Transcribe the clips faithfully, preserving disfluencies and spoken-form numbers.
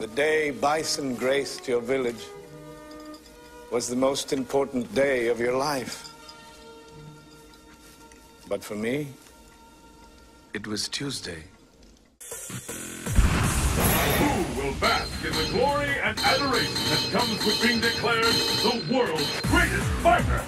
The day bison graced your village was the most important day of your life. But for me, it was Tuesday. Who will bask in the glory and adoration that comes with being declared the world's greatest Viper?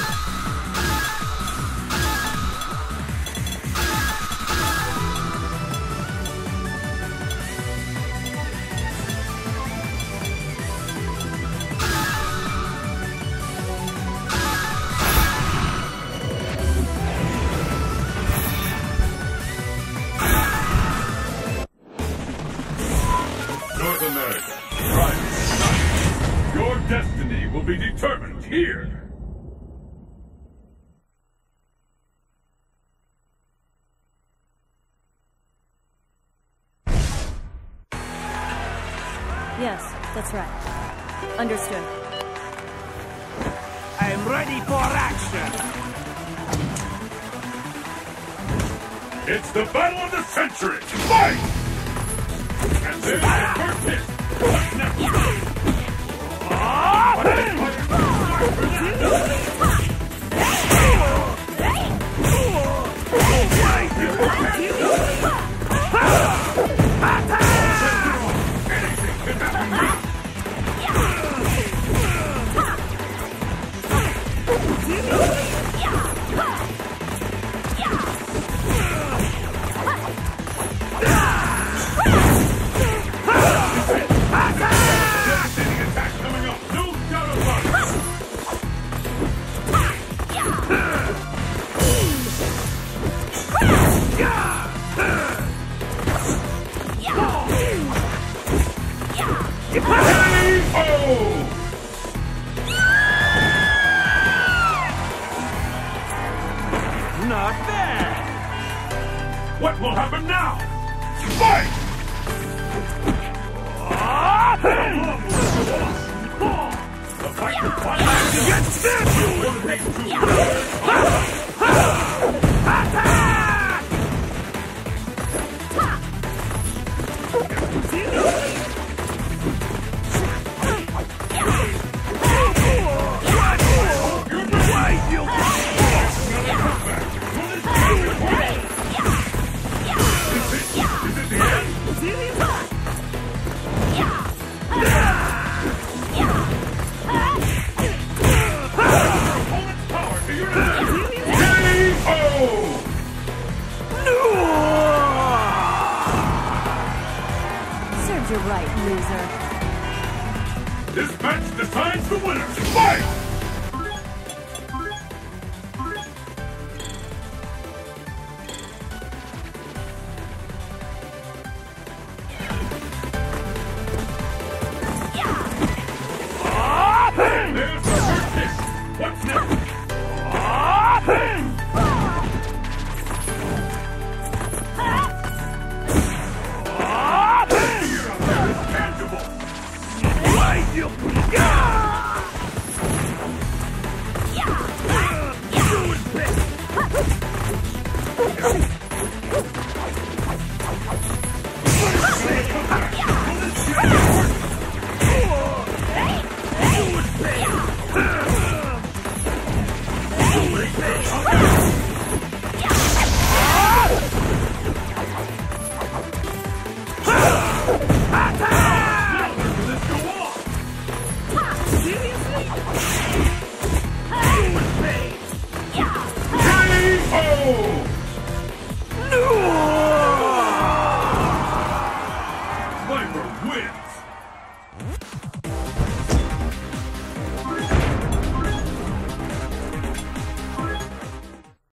North America, private. Your destiny will be determined here. Yes, that's right. Understood. I'm ready for action! It's the battle of the century! Fight! And there's the first hit! What's next? Not bad! What will happen now? Fight! The fight will finally Against Serves you right, loser. This match decides the winner. Fight!